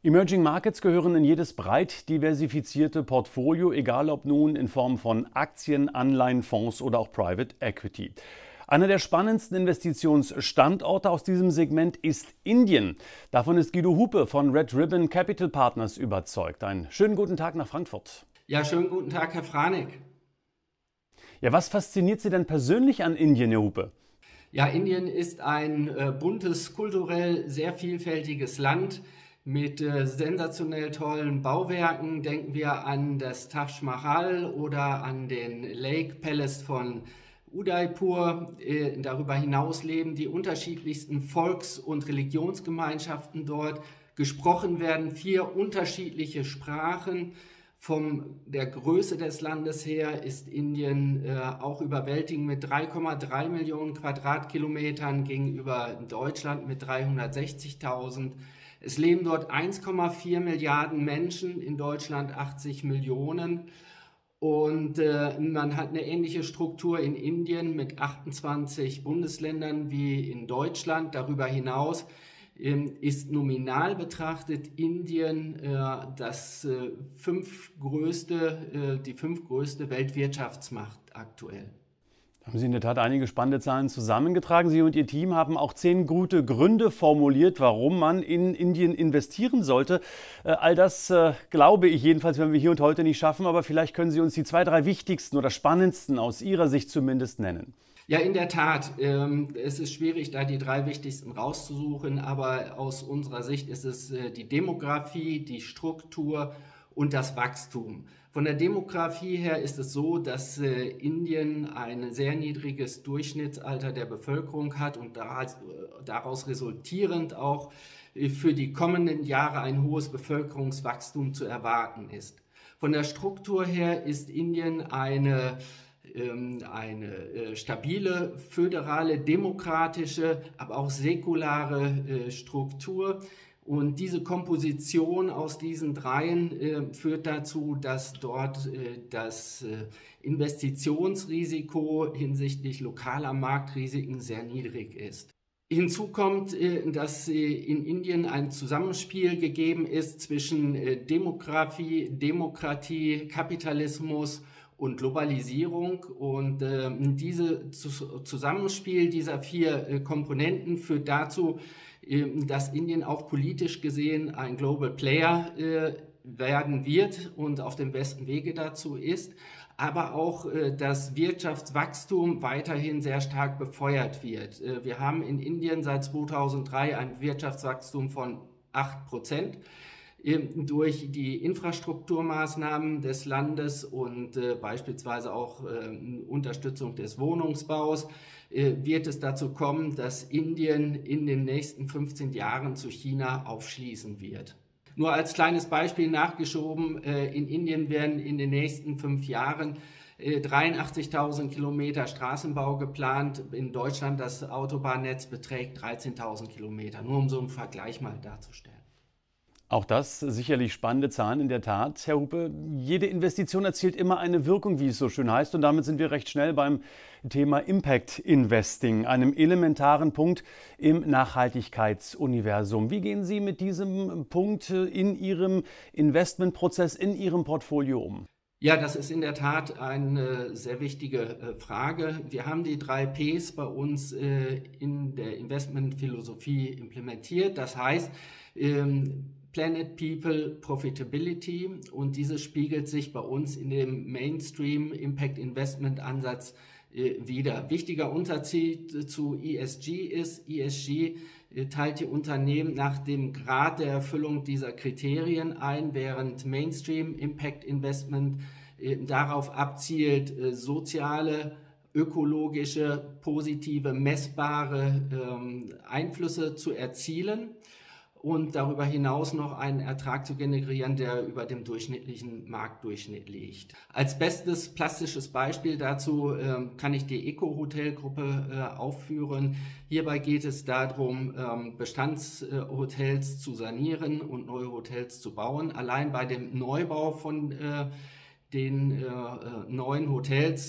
Emerging Markets gehören in jedes breit diversifizierte Portfolio, egal ob nun in Form von Aktien, Anleihen, Fonds oder auch Private Equity. Einer der spannendsten Investitionsstandorte aus diesem Segment ist Indien. Davon ist Guido Hupe von Red Ribbon Capital Partners überzeugt. Einen schönen guten Tag nach Frankfurt. Ja, schönen guten Tag, Herr Franek. Ja, was fasziniert Sie denn persönlich an Indien, Herr Hupe? Ja, Indien ist ein buntes, kulturell sehr vielfältiges Land mit sensationell tollen Bauwerken. Denken wir an das Taj Mahal oder an den Lake Palace von Udaipur. Darüber hinaus leben die unterschiedlichsten Volks- und Religionsgemeinschaften dort. Gesprochen werden 4 unterschiedliche Sprachen. Von der Größe des Landes her ist Indien auch überwältigend mit 3,3 Millionen Quadratkilometern gegenüber Deutschland mit 360.000. Es leben dort 1,4 Milliarden Menschen, in Deutschland 80 Millionen. Und man hat eine ähnliche Struktur in Indien mit 28 Bundesländern wie in Deutschland. Darüber hinaus ist nominal betrachtet Indien die fünftgrößte Weltwirtschaftsmacht aktuell. Haben Sie in der Tat einige spannende Zahlen zusammengetragen. Sie und Ihr Team haben auch 10 gute Gründe formuliert, warum man in Indien investieren sollte. All das glaube ich jedenfalls, werden wir hier und heute nicht schaffen. Aber vielleicht können Sie uns die 2, 3 wichtigsten oder spannendsten aus Ihrer Sicht zumindest nennen. Ja, in der Tat. Es ist schwierig, da die 3 wichtigsten rauszusuchen. Aber aus unserer Sicht ist es die Demografie, die Struktur und das Wachstum. Von der Demografie her ist es so, dass Indien ein sehr niedriges Durchschnittsalter der Bevölkerung hat und daraus resultierend auch für die kommenden Jahre ein hohes Bevölkerungswachstum zu erwarten ist. Von der Struktur her ist Indien eine stabile, föderale, demokratische, aber auch säkulare Struktur. Und diese Komposition aus diesen dreien führt dazu, dass dort das Investitionsrisiko hinsichtlich lokaler Marktrisiken sehr niedrig ist. Hinzu kommt, dass in Indien ein Zusammenspiel gegeben ist zwischen Demografie, Demokratie, Kapitalismus und Globalisierung. Und dieses Zusammenspiel dieser 4 Komponenten führt dazu, dass Indien auch politisch gesehen ein Global Player werden wird und auf dem besten Wege dazu ist, aber auch das Wirtschaftswachstum weiterhin sehr stark befeuert wird. Wir haben in Indien seit 2003 ein Wirtschaftswachstum von 8%. Durch die Infrastrukturmaßnahmen des Landes und beispielsweise auch Unterstützung des Wohnungsbaus wird es dazu kommen, dass Indien in den nächsten 15 Jahren zu China aufschließen wird. Nur als kleines Beispiel nachgeschoben, in Indien werden in den nächsten 5 Jahren 83.000 Kilometer Straßenbau geplant. In Deutschland das Autobahnnetz beträgt 13.000 Kilometer, nur um so einen Vergleich mal darzustellen. Auch das sicherlich spannende Zahlen in der Tat, Herr Hupe. Jede Investition erzielt immer eine Wirkung, wie es so schön heißt. Und damit sind wir recht schnell beim Thema Impact Investing, einem elementaren Punkt im Nachhaltigkeitsuniversum. Wie gehen Sie mit diesem Punkt in Ihrem Investmentprozess, in Ihrem Portfolio um? Ja, das ist in der Tat eine sehr wichtige Frage. Wir haben die 3 Ps bei uns in der Investmentphilosophie implementiert. Das heißt, Planet, People, Profitability, und dieses spiegelt sich bei uns in dem Mainstream Impact Investment Ansatz wieder. Wichtiger Unterschied zu ESG ist, ESG teilt die Unternehmen nach dem Grad der Erfüllung dieser Kriterien ein, während Mainstream Impact Investment darauf abzielt, soziale, ökologische, positive, messbare Einflüsse zu erzielen und darüber hinaus noch einen Ertrag zu generieren, der über dem durchschnittlichen Marktdurchschnitt liegt. Als bestes plastisches Beispiel dazu kann ich die Eco-Hotel-Gruppe aufführen. Hierbei geht es darum, Bestandshotels zu sanieren und neue Hotels zu bauen. Allein bei dem Neubau von den neuen Hotels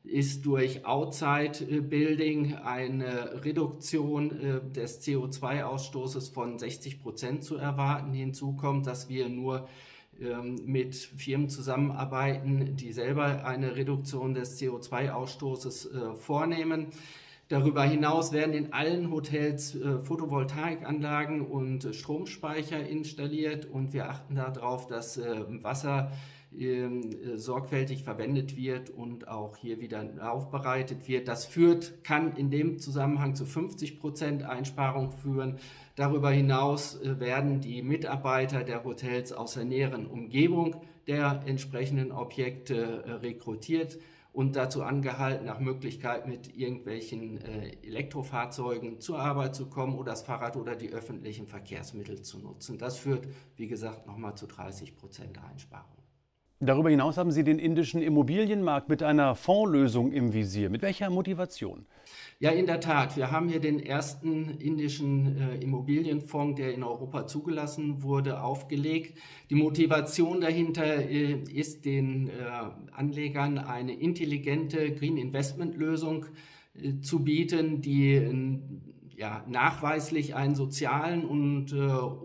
ist durch Outside Building eine Reduktion des CO2-Ausstoßes von 60% zu erwarten. Hinzu kommt, dass wir nur mit Firmen zusammenarbeiten, die selber eine Reduktion des CO2-Ausstoßes vornehmen. Darüber hinaus werden in allen Hotels Photovoltaikanlagen und Stromspeicher installiert und wir achten darauf, dass Wasser sorgfältig verwendet wird und auch hier wieder aufbereitet wird. Das kann in dem Zusammenhang zu 50% Einsparung führen. Darüber hinaus werden die Mitarbeiter der Hotels aus der näheren Umgebung der entsprechenden Objekte rekrutiert und dazu angehalten, nach Möglichkeit mit irgendwelchen Elektrofahrzeugen zur Arbeit zu kommen oder das Fahrrad oder die öffentlichen Verkehrsmittel zu nutzen. Das führt, wie gesagt, nochmal zu 30% Einsparung. Darüber hinaus haben Sie den indischen Immobilienmarkt mit einer Fondslösung im Visier. Mit welcher Motivation? Ja, in der Tat. Wir haben hier den ersten indischen Immobilienfonds, der in Europa zugelassen wurde, aufgelegt. Die Motivation dahinter ist, den Anlegern eine intelligente Green Investment Lösung zu bieten, die nachweislich einen sozialen und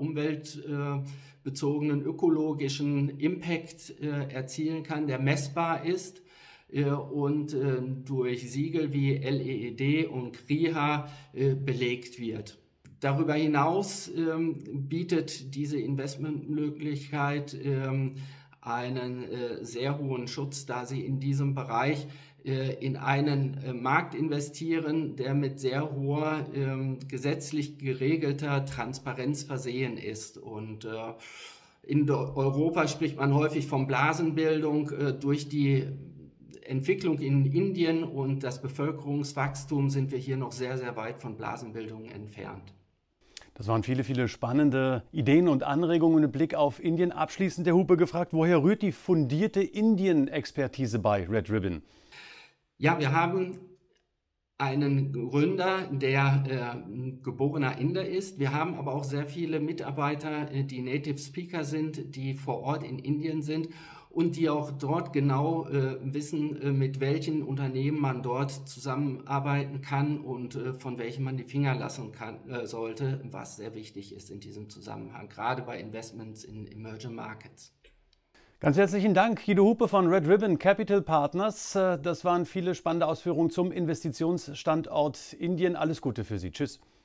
umweltbezogenen ökologischen Impact erzielen kann, der messbar ist und durch Siegel wie LEED und GRIHA belegt wird. Darüber hinaus bietet diese Investmentmöglichkeit einen sehr hohen Schutz, da sie in diesem Bereich in einen Markt investieren, der mit sehr hoher gesetzlich geregelter Transparenz versehen ist. Und in Europa spricht man häufig von Blasenbildung. Durch die Entwicklung in Indien und das Bevölkerungswachstum sind wir hier noch sehr, sehr weit von Blasenbildung entfernt. Das waren viele, viele spannende Ideen und Anregungen mit Blick auf Indien. Abschließend Herr Hupe gefragt, woher rührt die fundierte Indien-Expertise bei Red Ribbon? Ja, wir haben einen Gründer, der geborener Inder ist. Wir haben aber auch sehr viele Mitarbeiter, die Native Speaker sind, die vor Ort in Indien sind und die auch dort genau wissen, mit welchen Unternehmen man dort zusammenarbeiten kann und von welchen man die Finger lassen sollte, was sehr wichtig ist in diesem Zusammenhang, gerade bei Investments in Emerging Markets. Ganz herzlichen Dank, Guido Hupe von Red Ribbon Capital Partners. Das waren viele spannende Ausführungen zum Investitionsstandort Indien. Alles Gute für Sie. Tschüss.